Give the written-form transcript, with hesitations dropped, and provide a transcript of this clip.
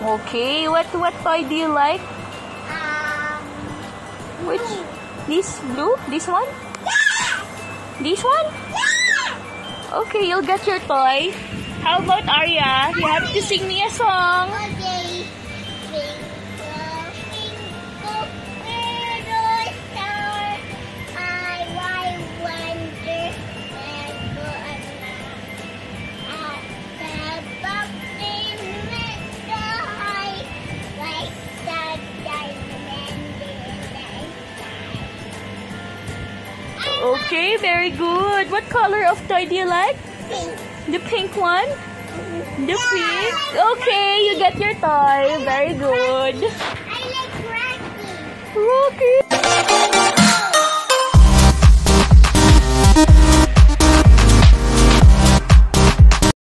Okay, what toy do you like? Which? This blue? This one? This one? Okay, you'll get your toy. How about Arya? You have to sing me a song. Okay. Okay, very good. What color of toy do you like? Pink. The pink one? The pink? Okay, you get your toy. Very good. I like Rocky. Rocky.